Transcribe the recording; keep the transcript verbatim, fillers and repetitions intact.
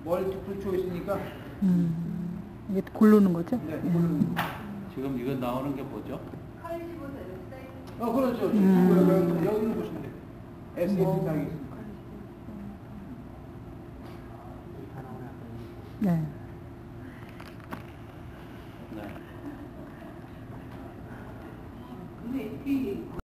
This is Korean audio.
멀티플 초이스니까. 음, 이게 고르는 거죠? 네, 고르는 거. 지금 이거 나오는 게 뭐죠? 어, 그렇죠. 음. 여기, 여기를 보시면 돼요. 에스엠피 당이 있습니다. 네. 네.